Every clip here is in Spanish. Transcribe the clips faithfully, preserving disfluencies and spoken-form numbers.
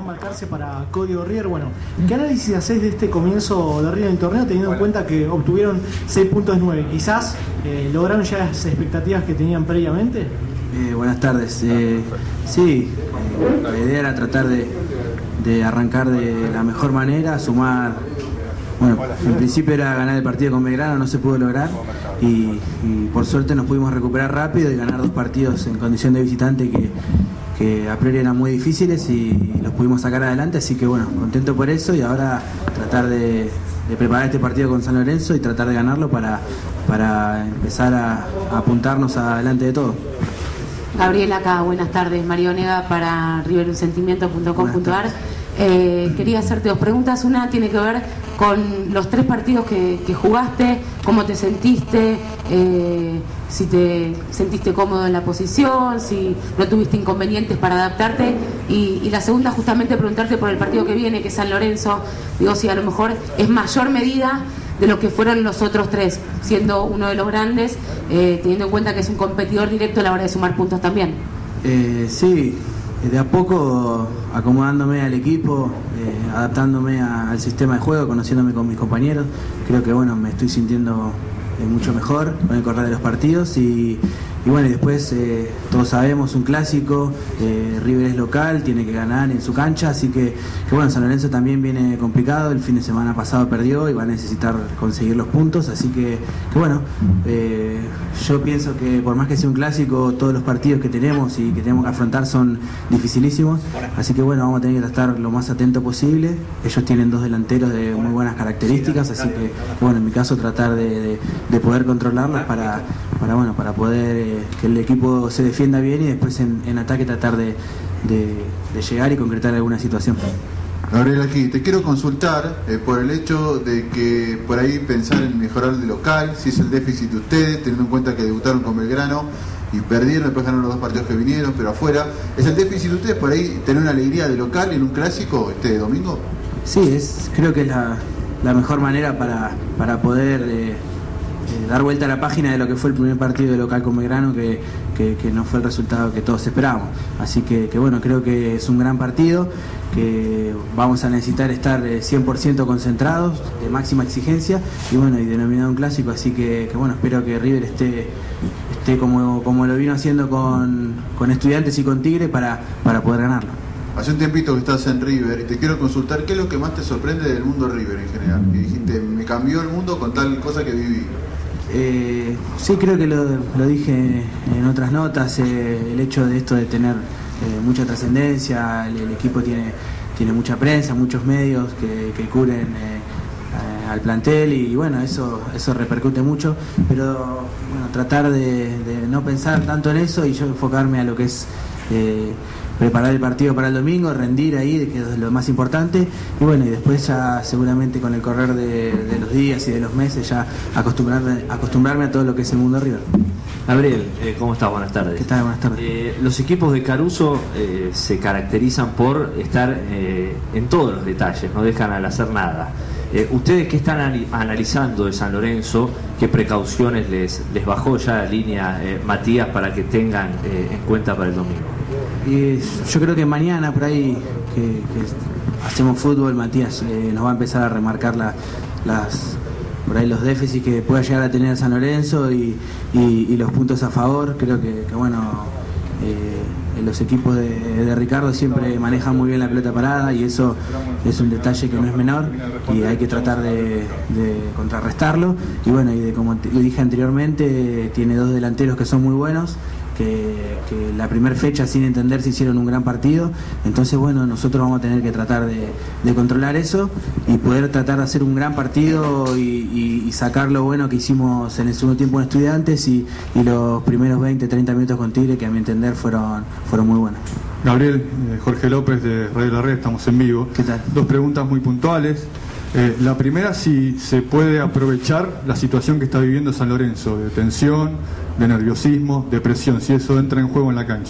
marcarse para Código River. Bueno, ¿qué análisis hacés de este comienzo de River en el torneo, teniendo en cuenta que obtuvieron seis puntos nueve? Quizás eh, lograron ya las expectativas que tenían previamente. Eh, buenas tardes. Eh, sí, eh, la idea era tratar de, de arrancar de la mejor manera, sumar. Bueno, en principio era ganar el partido con Belgrano, no se pudo lograr y, y por suerte nos pudimos recuperar rápido y ganar dos partidos en condición de visitante que, que a priori eran muy difíciles y los pudimos sacar adelante, así que bueno, contento por eso y ahora tratar de, de preparar este partido con San Lorenzo y tratar de ganarlo para, para empezar a, a apuntarnos adelante de todo. Gabriela acá, buenas tardes, Mario Onega para river un sentimiento punto com punto ar. Eh, quería hacerte dos preguntas. Una tiene que ver con los tres partidos que, que jugaste, cómo te sentiste, eh, si te sentiste cómodo en la posición, si no tuviste inconvenientes para adaptarte. Y, y la segunda, justamente preguntarte por el partido que viene, que es San Lorenzo. Digo, si a lo mejor es mayor medida de lo que fueron los otros tres, siendo uno de los grandes, eh, teniendo en cuenta que es un competidor directo a la hora de sumar puntos también. Eh, sí. De a poco acomodándome al equipo, eh, adaptándome a, al sistema de juego, conociéndome con mis compañeros, creo que bueno, me estoy sintiendo eh, mucho mejor con el correr de los partidos y, y bueno, y después eh, todos sabemos, un clásico, eh, River es local, tiene que ganar en su cancha, así que, que bueno, San Lorenzo también viene complicado, el fin de semana pasado perdió y va a necesitar conseguir los puntos, así que, que bueno, eh, yo pienso que por más que sea un clásico, todos los partidos que tenemos y que tenemos que afrontar son dificilísimos, así que bueno, vamos a tener que estar lo más atento posible. Ellos tienen dos delanteros de muy buenas características, así que bueno, en mi caso tratar de, de, de poder controlarlos para, para, bueno, para poder eh, que el equipo se defienda bien y después en, en ataque tratar de, de, de llegar y concretar alguna situación. Gabriel, aquí te quiero consultar eh, por el hecho de que por ahí pensar en mejorar de local, si es el déficit de ustedes, teniendo en cuenta que debutaron con Belgrano y perdieron, después ganaron los dos partidos que vinieron, pero afuera, ¿es el déficit de ustedes por ahí tener una alegría de local en un clásico este domingo? Sí, es, creo que es la, la mejor manera para, para poder eh, eh, dar vuelta a la página de lo que fue el primer partido de local con Belgrano, que, que, que no fue el resultado que todos esperábamos. Así que, que bueno, creo que es un gran partido, que vamos a necesitar estar cien por ciento concentrados, de máxima exigencia y bueno, y denominado un clásico, así que, que bueno, espero que River esté, esté como, como lo vino haciendo con, con Estudiantes y con Tigre para, para poder ganarlo. Hace un tiempito que estás en River y te quiero consultar qué es lo que más te sorprende del mundo River en general, que dijiste, me cambió el mundo con tal cosa que viví. Eh, sí, creo que lo, lo dije en otras notas, eh, el hecho de esto de tener eh, mucha trascendencia, el, el equipo tiene, tiene mucha prensa, muchos medios que, que cubren eh, eh, al plantel y bueno, eso, eso repercute mucho, pero bueno, tratar de, de no pensar tanto en eso y yo enfocarme a lo que es eh, preparar el partido para el domingo, rendir ahí, que es lo más importante, y bueno, y después ya seguramente con el correr de, de los días y de los meses ya acostumbrarme, acostumbrarme a todo lo que es el mundo River. Gabriel, eh, ¿cómo estás? Buenas tardes. ¿Qué tal? Buenas tardes. Eh, los equipos de Caruso eh, se caracterizan por estar eh, en todos los detalles, no dejan al hacer nada. Eh, ¿Ustedes qué están analizando de San Lorenzo? ¿Qué precauciones les, les bajó ya la línea eh, Matías para que tengan eh, en cuenta para el domingo? Y yo creo que mañana por ahí que, que hacemos fútbol, Matías eh, nos va a empezar a remarcar la, las, por ahí los déficits que pueda llegar a tener San Lorenzo y, y, y los puntos a favor. Creo que, que bueno, eh, los equipos de, de Ricardo siempre manejan muy bien la pelota parada y eso es un detalle que no es menor y hay que tratar de, de contrarrestarlo. Y bueno, y de, como te, lo dije anteriormente, tiene dos delanteros que son muy buenos. Que, que la primera fecha sin entender se hicieron un gran partido, entonces bueno, nosotros vamos a tener que tratar de, de controlar eso y poder tratar de hacer un gran partido y, y, y sacar lo bueno que hicimos en el segundo tiempo en Estudiantes y, y los primeros veinte, treinta minutos con Tigre, que a mi entender fueron, fueron muy buenos. Gabriel, eh, Jorge López de Radio La Red, estamos en vivo. ¿Qué tal? Dos preguntas muy puntuales. Eh, la primera, si se puede aprovechar la situación que está viviendo San Lorenzo, de tensión, de nerviosismo, de presión, si eso entra en juego en la cancha.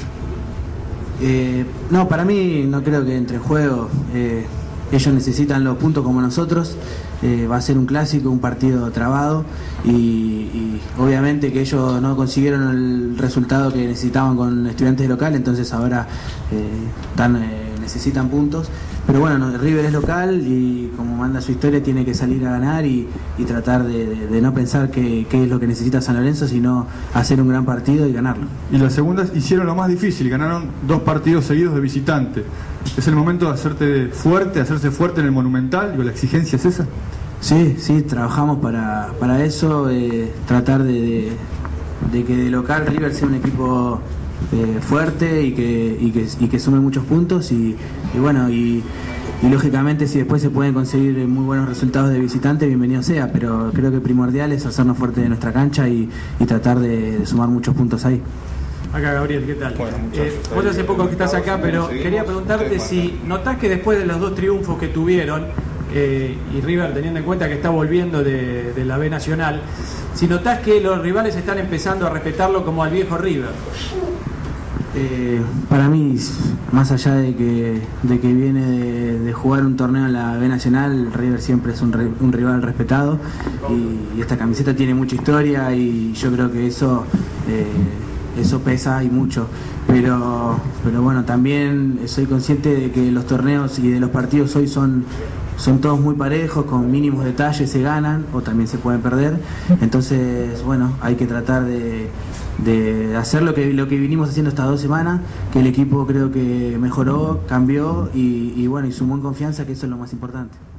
Eh, no, para mí no creo que entre en juego. Eh, ellos necesitan los puntos como nosotros. Eh, va a ser un clásico, un partido trabado y, y obviamente que ellos no consiguieron el resultado que necesitaban con Estudiantes local, entonces ahora eh, están... Eh, necesitan puntos, pero bueno, no, River es local y como manda su historia tiene que salir a ganar y, y tratar de, de, de no pensar qué es lo que necesita San Lorenzo, sino hacer un gran partido y ganarlo. Y las segundas hicieron lo más difícil, ganaron dos partidos seguidos de visitante. ¿Es el momento de hacerte fuerte, hacerse fuerte en el Monumental? Digo, ¿la exigencia es esa? Sí, sí, trabajamos para, para eso, eh, tratar de, de, de que de local River sea un equipo eh, fuerte y que, y, que, y que sume muchos puntos y, y bueno, y, y lógicamente si después se pueden conseguir muy buenos resultados de visitante, bienvenido sea, pero creo que primordial es hacernos fuerte de nuestra cancha y, y tratar de, de sumar muchos puntos ahí. Acá Gabriel, ¿qué tal? Bueno, eh, vos hace poco que estás acá, pero quería preguntarte si notás que después de los dos triunfos que tuvieron, eh, y River teniendo en cuenta que está volviendo de, de la B Nacional, si notás que los rivales están empezando a respetarlo como al viejo River. Eh, para mí, más allá de que, de que viene de, de jugar un torneo en la B Nacional, River siempre es un, un rival respetado y, y esta camiseta tiene mucha historia y yo creo que eso... Eh, eso pesa y mucho, pero pero bueno, también soy consciente de que los torneos y de los partidos hoy son son todos muy parejos, con mínimos detalles se ganan o también se pueden perder, entonces bueno, hay que tratar de, de hacer lo que lo que vinimos haciendo estas dos semanas, que el equipo creo que mejoró, cambió y, y bueno, y sumó en confianza, que eso es lo más importante.